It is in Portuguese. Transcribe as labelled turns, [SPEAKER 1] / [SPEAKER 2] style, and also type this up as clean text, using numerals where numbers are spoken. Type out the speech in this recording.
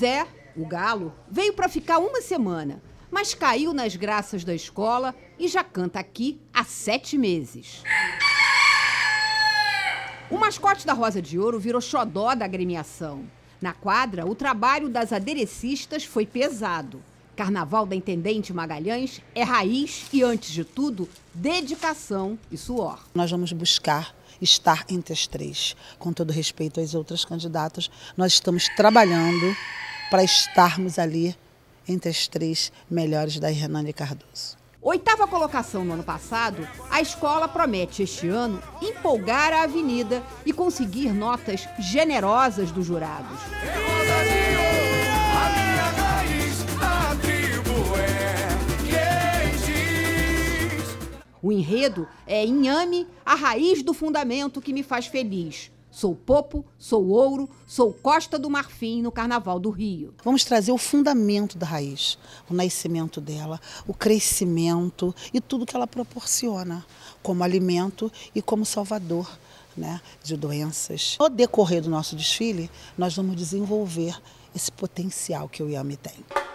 [SPEAKER 1] Zé, o galo, veio para ficar uma semana, mas caiu nas graças da escola e já canta aqui há 7 meses. O mascote da Rosa de Ouro virou xodó da agremiação. Na quadra, o trabalho das aderecistas foi pesado. Carnaval da Intendente Magalhães é raiz e, antes de tudo, dedicação e suor.
[SPEAKER 2] Nós vamos buscar estar entre as 3. Com todo respeito às outras candidatas, nós estamos trabalhando para estarmos ali entre as 3 melhores da Hernani Cardoso.
[SPEAKER 1] 8ª colocação no ano passado, a escola promete este ano empolgar a avenida e conseguir notas generosas dos jurados. O enredo é Inhame, a raiz do fundamento que me faz feliz. Sou Popo, sou Ouro, sou Costa do Marfim no Carnaval do Rio.
[SPEAKER 2] Vamos trazer o fundamento da raiz, o nascimento dela, o crescimento e tudo que ela proporciona como alimento e como salvador, né, de doenças. No decorrer do nosso desfile, nós vamos desenvolver esse potencial que o Inhame tem.